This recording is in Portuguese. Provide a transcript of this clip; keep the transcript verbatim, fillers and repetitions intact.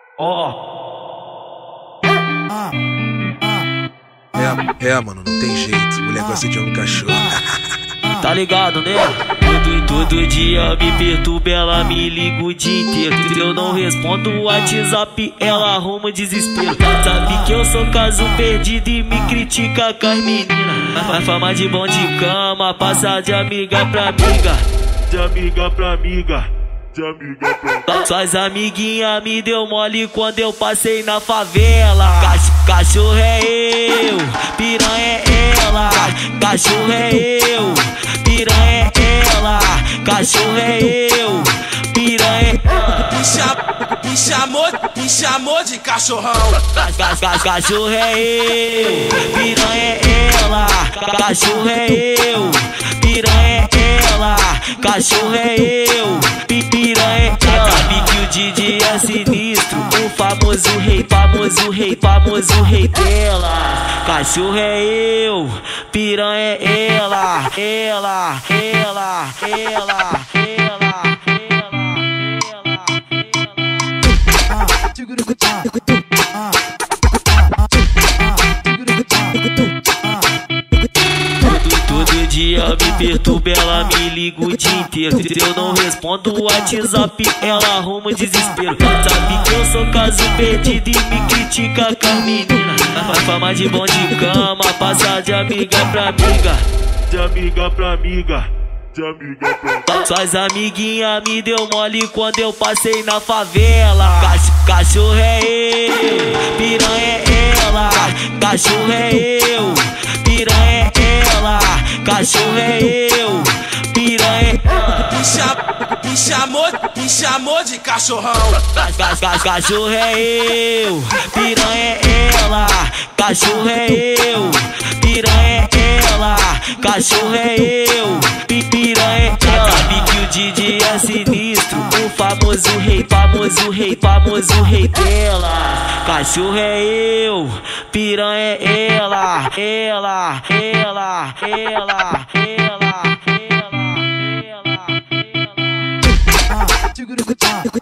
Ó. É, é, mano, não tem jeito. Mulher gosta de homem cachorro. Tá ligado, né? Todo, todo dia me perturba, ela me liga o dia inteiro. Eu não respondo o WhatsApp, ela arruma desespero. Sabe que eu sou caso perdido e me critica com as meninas. Vai fama de bom de cama, passa de amiga pra amiga. De amiga pra amiga. De amiga pra... Suas amiguinhas me deu mole quando eu passei na favela. Cach cachorro é eu, piranha é ela. Cachorro é eu, piranha é ela. Cachorro é eu, piranha é ela. Me, cham me, chamou, me chamou de cachorrão. Cachorro é eu, piranha é ela. Cachorro é eu, piranha é ela. Cachorro é eu, piranha é ela. Sabe que o Didi é sinistro, o famoso rei, famoso rei, famoso rei dela. Cachorro é eu, piranha é ela, ela, ela, ela, ela. Todo dia me perturba, ela me liga o dia inteiro. Eu não respondo o WhatsApp, ela arruma desespero. Sabe que eu sou caso perdido e me critica com as meninas. Vai fama de bom de cama, passa de amiga pra amiga. De amiga pra amiga. De amiga pra... Suas amiguinhas me deu mole quando eu passei na favela. Cach cachorro é eu, piranha é ela. Cachorro é eu, piranha é ela. Cachorro é eu, piranha é ela. Me, cham me, chamou, me chamou de cachorrão. Cachorro é eu, piranha é ela. Cachorro é eu, piranha é ela. Cachorro é eu, piranha é ela. Sabe que o Didi é sinistro, o famoso rei, famoso rei, famoso rei dela. Cachorro é eu, piranha é ela, ela, ela, ela, ela, ela, ela, ela.